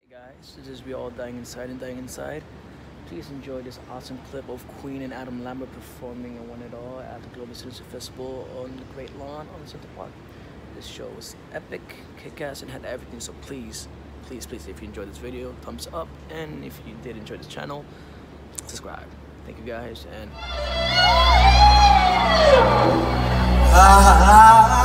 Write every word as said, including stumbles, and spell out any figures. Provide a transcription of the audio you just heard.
Guys, this is We All Dying Inside and Dying Inside. Please enjoy this awesome clip of Queen and Adam Lambert performing and Won It All at the Global Citizen Festival on the Great Lawn on Central Park. This show was epic, kick-ass, and had everything, so please, please, please, if you enjoyed this video, thumbs up, and if you did enjoy this channel, subscribe. Thank you guys, and...